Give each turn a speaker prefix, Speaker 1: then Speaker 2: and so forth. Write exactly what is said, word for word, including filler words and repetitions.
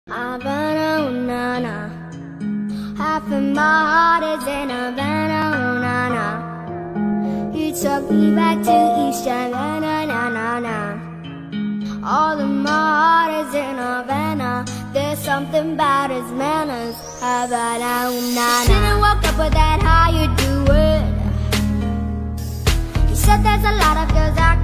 Speaker 1: Havana, ooh, na, na. Half of my heart is in Havana, ooh, na, na. You took me back to East Havana, na, na, na. All of my heart is in Havana. There's something about his manners. Havana, ooh, na, na. Didn't woke up with that, how you do it? You said there's a lot of girls out